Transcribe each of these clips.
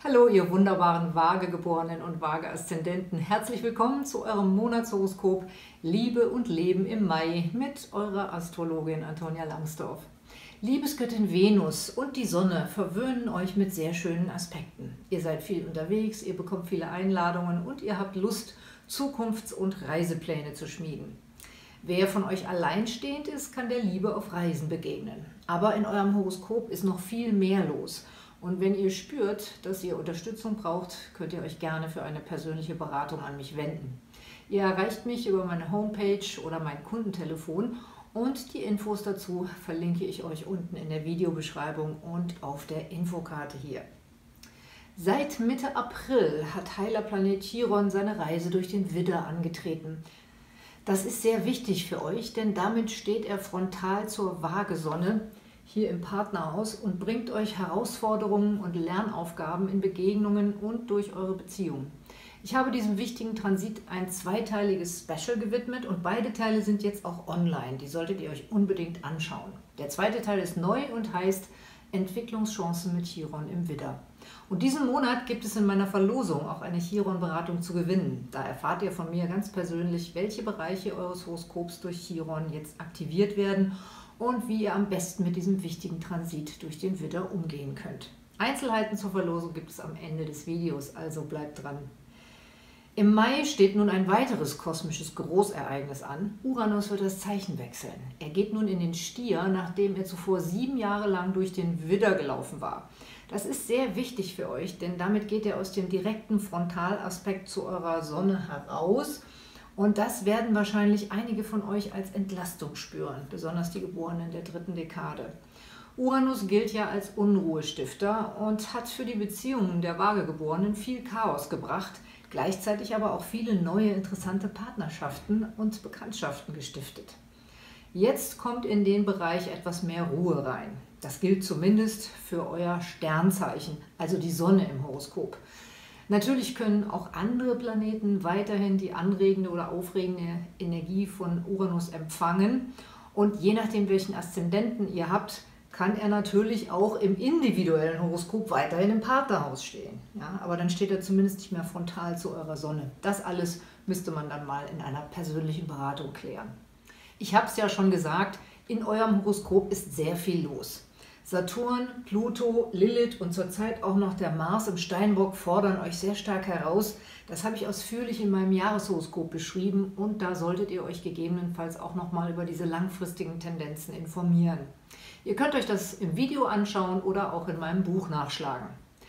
Hallo, ihr wunderbaren Waagegeborenen und Waage-Aszendenten. Herzlich willkommen zu eurem Monatshoroskop Liebe und Leben im Mai mit eurer Astrologin Antonia Langsdorf. Liebesgöttin Venus und die Sonne verwöhnen euch mit sehr schönen Aspekten. Ihr seid viel unterwegs, ihr bekommt viele Einladungen und ihr habt Lust, Zukunfts- und Reisepläne zu schmieden. Wer von euch alleinstehend ist, kann der Liebe auf Reisen begegnen. Aber in eurem Horoskop ist noch viel mehr los. Und wenn ihr spürt, dass ihr Unterstützung braucht, könnt ihr euch gerne für eine persönliche Beratung an mich wenden. Ihr erreicht mich über meine Homepage oder mein Kundentelefon und die Infos dazu verlinke ich euch unten in der Videobeschreibung und auf der Infokarte hier. Seit Mitte April hat Heilerplanet Chiron seine Reise durch den Widder angetreten. Das ist sehr wichtig für euch, denn damit steht er frontal zur Waagesonne hier im Partnerhaus und bringt euch Herausforderungen und Lernaufgaben in Begegnungen und durch eure Beziehungen. Ich habe diesem wichtigen Transit ein zweiteiliges Special gewidmet und beide Teile sind jetzt auch online. Die solltet ihr euch unbedingt anschauen. Der zweite Teil ist neu und heißt Entwicklungschancen mit Chiron im Widder. Und diesen Monat gibt es in meiner Verlosung auch eine Chiron-Beratung zu gewinnen. Da erfahrt ihr von mir ganz persönlich, welche Bereiche eures Horoskops durch Chiron jetzt aktiviert werden und wie ihr am besten mit diesem wichtigen Transit durch den Widder umgehen könnt. Einzelheiten zur Verlosung gibt es am Ende des Videos, also bleibt dran. Im Mai steht nun ein weiteres kosmisches Großereignis an. Uranus wird das Zeichen wechseln. Er geht nun in den Stier, nachdem er zuvor 7 Jahre lang durch den Widder gelaufen war. Das ist sehr wichtig für euch, denn damit geht er aus dem direkten Frontalaspekt zu eurer Sonne heraus. Und das werden wahrscheinlich einige von euch als Entlastung spüren, besonders die Geborenen der 3. Dekade. Uranus gilt ja als Unruhestifter und hat für die Beziehungen der Waagegeborenen viel Chaos gebracht, gleichzeitig aber auch viele neue interessante Partnerschaften und Bekanntschaften gestiftet. Jetzt kommt in den Bereich etwas mehr Ruhe rein. Das gilt zumindest für euer Sternzeichen, also die Sonne im Horoskop. Natürlich können auch andere Planeten weiterhin die anregende oder aufregende Energie von Uranus empfangen. Und je nachdem, welchen Aszendenten ihr habt, kann er natürlich auch im individuellen Horoskop weiterhin im Partnerhaus stehen. Ja, aber dann steht er zumindest nicht mehr frontal zu eurer Sonne. Das alles müsste man dann mal in einer persönlichen Beratung klären. Ich habe es ja schon gesagt, in eurem Horoskop ist sehr viel los. Saturn, Pluto, Lilith und zurzeit auch noch der Mars im Steinbock fordern euch sehr stark heraus. Das habe ich ausführlich in meinem Jahreshoroskop beschrieben und da solltet ihr euch gegebenenfalls auch nochmal über diese langfristigen Tendenzen informieren. Ihr könnt euch das im Video anschauen oder auch in meinem Buch nachschlagen.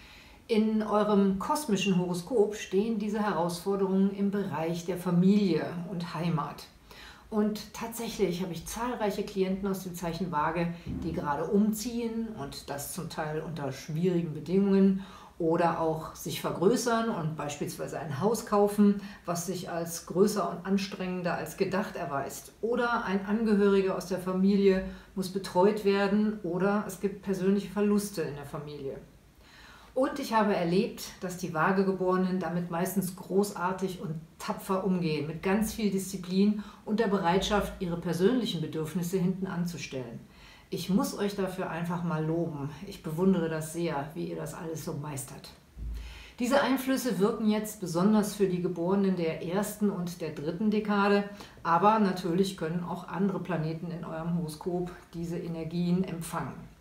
In eurem kosmischen Horoskop stehen diese Herausforderungen im Bereich der Familie und Heimat. Und tatsächlich habe ich zahlreiche Klienten aus dem Zeichen Waage, die gerade umziehen und das zum Teil unter schwierigen Bedingungen oder auch sich vergrößern und beispielsweise ein Haus kaufen, was sich als größer und anstrengender als gedacht erweist. Oder ein Angehöriger aus der Familie muss betreut werden oder es gibt persönliche Verluste in der Familie. Und ich habe erlebt, dass die Waagegeborenen damit meistens großartig und tapfer umgehen, mit ganz viel Disziplin und der Bereitschaft, ihre persönlichen Bedürfnisse hinten anzustellen. Ich muss euch dafür einfach mal loben. Ich bewundere das sehr, wie ihr das alles so meistert. Diese Einflüsse wirken jetzt besonders für die Geborenen der 1. und der 3. Dekade, aber natürlich können auch andere Planeten in eurem Horoskop diese Energien empfangen.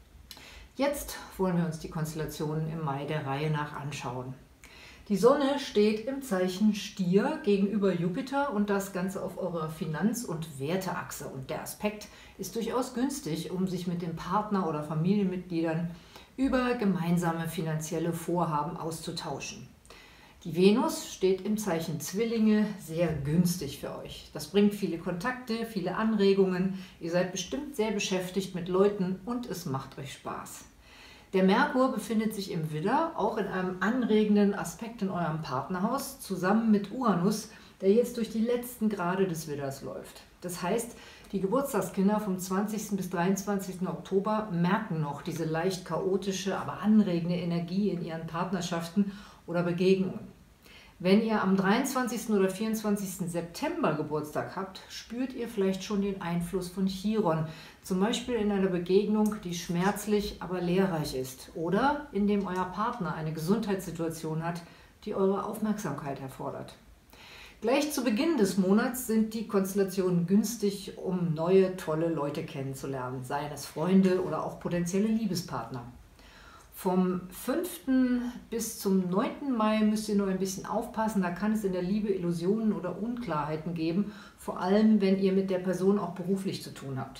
Jetzt wollen wir uns die Konstellationen im Mai der Reihe nach anschauen. Die Sonne steht im Zeichen Stier gegenüber Jupiter und das Ganze auf eurer Finanz- und Werteachse. Und der Aspekt ist durchaus günstig, um sich mit dem Partner oder Familienmitgliedern über gemeinsame finanzielle Vorhaben auszutauschen. Die Venus steht im Zeichen Zwillinge, sehr günstig für euch. Das bringt viele Kontakte, viele Anregungen. Ihr seid bestimmt sehr beschäftigt mit Leuten und es macht euch Spaß. Der Merkur befindet sich im Widder, auch in einem anregenden Aspekt in eurem Partnerhaus, zusammen mit Uranus, der jetzt durch die letzten Grade des Widders läuft. Das heißt, die Geburtstagskinder vom 20. bis 23. Oktober merken noch diese leicht chaotische, aber anregende Energie in ihren Partnerschaften oder Begegnungen. Wenn ihr am 23. oder 24. September Geburtstag habt, spürt ihr vielleicht schon den Einfluss von Chiron, zum Beispiel in einer Begegnung, die schmerzlich, aber lehrreich ist, oder indem euer Partner eine Gesundheitssituation hat, die eure Aufmerksamkeit erfordert. Gleich zu Beginn des Monats sind die Konstellationen günstig, um neue, tolle Leute kennenzulernen, seien es Freunde oder auch potenzielle Liebespartner. Vom 5. bis zum 9. Mai müsst ihr nur ein bisschen aufpassen, da kann es in der Liebe Illusionen oder Unklarheiten geben, vor allem wenn ihr mit der Person auch beruflich zu tun habt.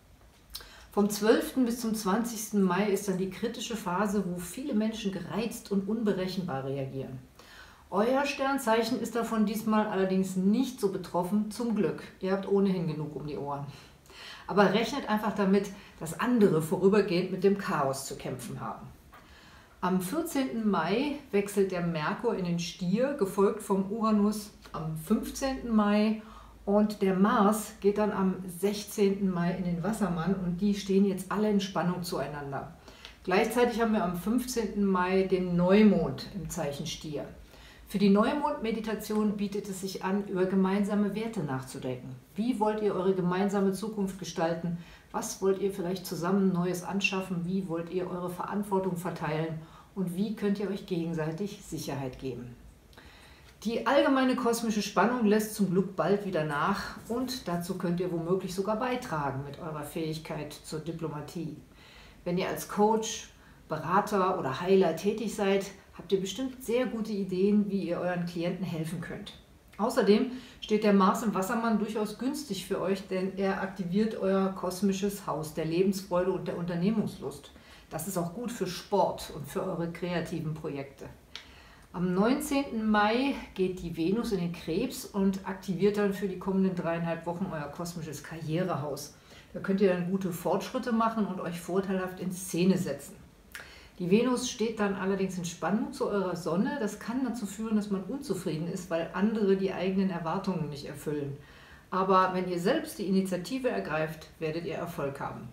Vom 12. bis zum 20. Mai ist dann die kritische Phase, wo viele Menschen gereizt und unberechenbar reagieren. Euer Sternzeichen ist davon diesmal allerdings nicht so betroffen, zum Glück. Ihr habt ohnehin genug um die Ohren. Aber rechnet einfach damit, dass andere vorübergehend mit dem Chaos zu kämpfen haben. Am 14. Mai wechselt der Merkur in den Stier, gefolgt vom Uranus am 15. Mai. Und der Mars geht dann am 16. Mai in den Wassermann und die stehen jetzt alle in Spannung zueinander. Gleichzeitig haben wir am 15. Mai den Neumond im Zeichen Stier. Für die Neumond-Meditation bietet es sich an, über gemeinsame Werte nachzudenken. Wie wollt ihr eure gemeinsame Zukunft gestalten? Was wollt ihr vielleicht zusammen Neues anschaffen? Wie wollt ihr eure Verantwortung verteilen? Und wie könnt ihr euch gegenseitig Sicherheit geben? Die allgemeine kosmische Spannung lässt zum Glück bald wieder nach und dazu könnt ihr womöglich sogar beitragen mit eurer Fähigkeit zur Diplomatie. Wenn ihr als Coach, Berater oder Heiler tätig seid, habt ihr bestimmt sehr gute Ideen, wie ihr euren Klienten helfen könnt. Außerdem steht der Mars im Wassermann durchaus günstig für euch, denn er aktiviert euer kosmisches Haus der Lebensfreude und der Unternehmungslust. Das ist auch gut für Sport und für eure kreativen Projekte. Am 19. Mai geht die Venus in den Krebs und aktiviert dann für die kommenden 3,5 Wochen euer kosmisches Karrierehaus. Da könnt ihr dann gute Fortschritte machen und euch vorteilhaft in Szene setzen. Die Venus steht dann allerdings in Spannung zu eurer Sonne. Das kann dazu führen, dass man unzufrieden ist, weil andere die eigenen Erwartungen nicht erfüllen. Aber wenn ihr selbst die Initiative ergreift, werdet ihr Erfolg haben.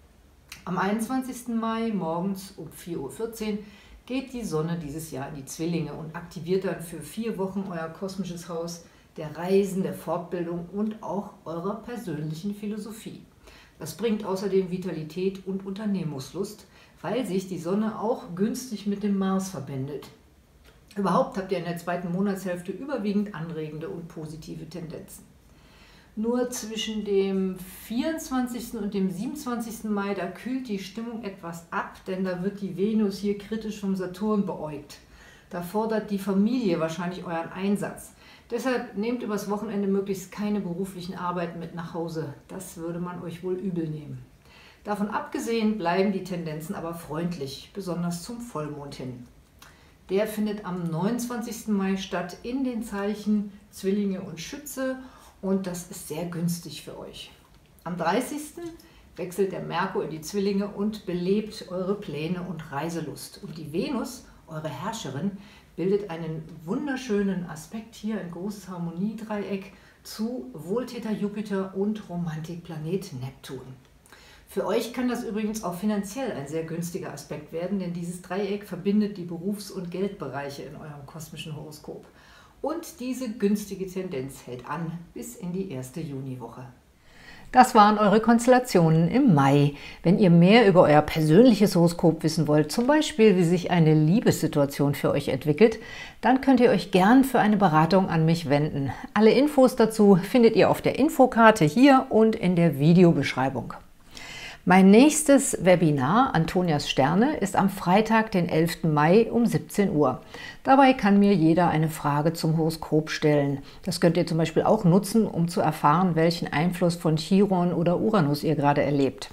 Am 21. Mai morgens um 4:14 Uhr geht die Sonne dieses Jahr in die Zwillinge und aktiviert dann für 4 Wochen euer kosmisches Haus der Reisen, der Fortbildung und auch eurer persönlichen Philosophie. Das bringt außerdem Vitalität und Unternehmungslust, weil sich die Sonne auch günstig mit dem Mars verbindet. Überhaupt habt ihr in der zweiten Monatshälfte überwiegend anregende und positive Tendenzen. Nur zwischen dem 24. und dem 27. Mai, da kühlt die Stimmung etwas ab, denn da wird die Venus hier kritisch vom Saturn beäugt. Da fordert die Familie wahrscheinlich euren Einsatz. Deshalb nehmt übers Wochenende möglichst keine beruflichen Arbeiten mit nach Hause. Das würde man euch wohl übel nehmen. Davon abgesehen bleiben die Tendenzen aber freundlich, besonders zum Vollmond hin. Der findet am 29. Mai statt in den Zeichen Zwillinge und Schütze und das ist sehr günstig für euch. Am 30. wechselt der Merkur in die Zwillinge und belebt eure Pläne und Reiselust. Und die Venus, eure Herrscherin, bildet einen wunderschönen Aspekt hier, ein großes Harmoniedreieck zu Wohltäter Jupiter und Romantikplanet Neptun. Für euch kann das übrigens auch finanziell ein sehr günstiger Aspekt werden, denn dieses Dreieck verbindet die Berufs- und Geldbereiche in eurem kosmischen Horoskop. Und diese günstige Tendenz hält an bis in die erste Juniwoche. Das waren eure Konstellationen im Mai. Wenn ihr mehr über euer persönliches Horoskop wissen wollt, zum Beispiel wie sich eine Liebessituation für euch entwickelt, dann könnt ihr euch gern für eine Beratung an mich wenden. Alle Infos dazu findet ihr auf der Infokarte hier und in der Videobeschreibung. Mein nächstes Webinar, Antonias Sterne, ist am Freitag, den 11. Mai um 17 Uhr. Dabei kann mir jeder eine Frage zum Horoskop stellen. Das könnt ihr zum Beispiel auch nutzen, um zu erfahren, welchen Einfluss von Chiron oder Uranus ihr gerade erlebt.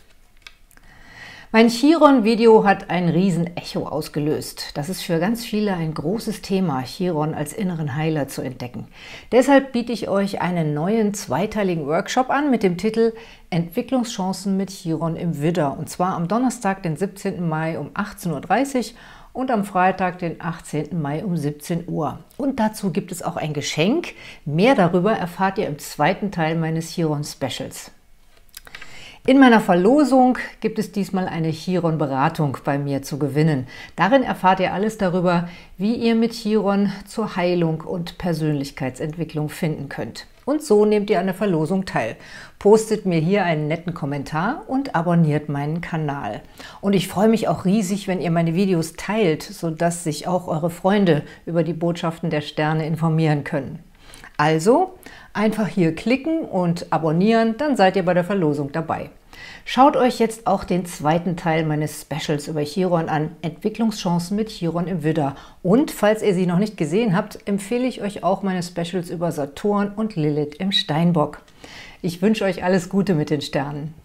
Mein Chiron-Video hat ein Riesen-Echo ausgelöst. Das ist für ganz viele ein großes Thema, Chiron als inneren Heiler zu entdecken. Deshalb biete ich euch einen neuen zweiteiligen Workshop an mit dem Titel Entwicklungschancen mit Chiron im Widder. Und zwar am Donnerstag, den 17. Mai um 18:30 Uhr und am Freitag, den 18. Mai um 17 Uhr. Und dazu gibt es auch ein Geschenk. Mehr darüber erfahrt ihr im zweiten Teil meines Chiron-Specials. In meiner Verlosung gibt es diesmal eine Chiron-Beratung bei mir zu gewinnen. Darin erfahrt ihr alles darüber, wie ihr mit Chiron zur Heilung und Persönlichkeitsentwicklung finden könnt. Und so nehmt ihr an der Verlosung teil. Postet mir hier einen netten Kommentar und abonniert meinen Kanal. Und ich freue mich auch riesig, wenn ihr meine Videos teilt, sodass sich auch eure Freunde über die Botschaften der Sterne informieren können. Also einfach hier klicken und abonnieren, dann seid ihr bei der Verlosung dabei. Schaut euch jetzt auch den zweiten Teil meines Specials über Chiron an, Entwicklungschancen mit Chiron im Widder. Und falls ihr sie noch nicht gesehen habt, empfehle ich euch auch meine Specials über Saturn und Lilith im Steinbock. Ich wünsche euch alles Gute mit den Sternen.